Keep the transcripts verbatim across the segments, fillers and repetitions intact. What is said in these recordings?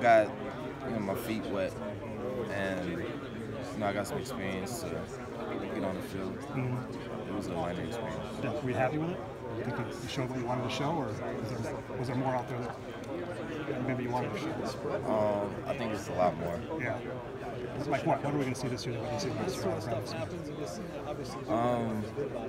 got you know my feet wet, and you know I got some experience to get on the field. Mm-hmm. It was a learning experience. Yeah, were you happy with it? You think you showed what you wanted to show, or was there, was there more out there that maybe you wanted to show? Um, I think it's a lot more. Yeah. Like what? What are we going to see this year that we didn't see last year? Um,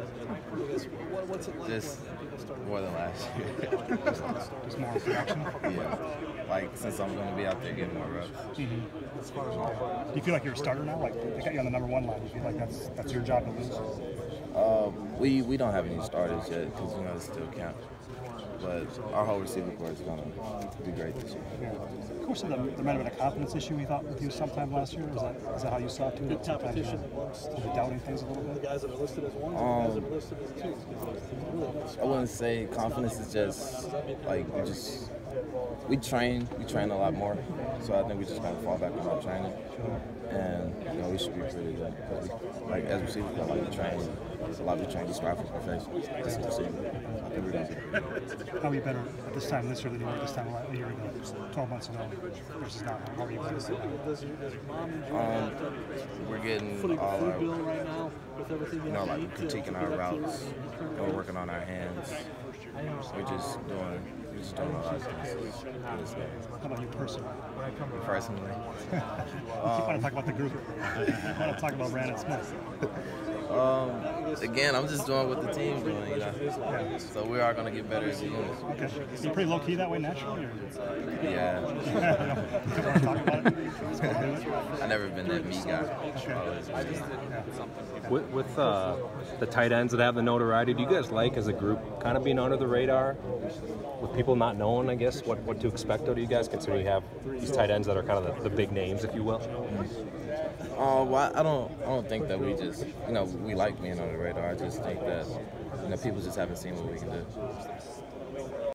just more than last year. Just more production? Yeah. Like, since I'm going to be out there getting more reps. Mm-hmm. Do you feel like you're a starter now? Like, they got you on the number one line. Do you feel like that's that's your job to lose? Uh, we, we don't have any starters yet because, you know, it's still camp. But our whole receiver corps is going to be great this year. Yeah. Of course, there, there might have been a confidence issue, we thought, with you sometime last year. Is that, is that how you saw it, too? Good competition. You were doubting things a little bit? The guys that are listed as ones, um, the guys that are listed as twos. I wouldn't say confidence is just, like, we just, we train, we train a lot more. So I think we just kind of fall back on our training. And, you know, we should be pretty good. Because, we, like, as receivers, like, we train, a lot of we train just rifles perfection. That's the receiver. I think we're going to do. How are you better at this time this year than you were this time a year ago, twelve months ago, versus now? How are you better Um, we're getting all our, you know, like critiquing our routes, we're working on our hands. We're just doing, we're just doing a lot of things. How about you personally? Personally? You keep want to talk about the group. I want to talk about Brandon Smith. Um, again, I'm just doing what the team's doing, you know. Yeah. So we are going to get better as a unit. Okay. You pretty low key that way naturally? Or? Yeah. You don't want to talk about it? I've never been that me guy. Okay. With, with uh, the tight ends that have the notoriety, do you guys like, as a group, kind of being under the radar? With people not knowing, I guess, what, what to expect out of you guys, considering you have these tight ends that are kind of the, the big names, if you will? Uh, well, I don't, I don't think that we just, you know, we like being on the radar. I just think that, you know, people just haven't seen what we can do.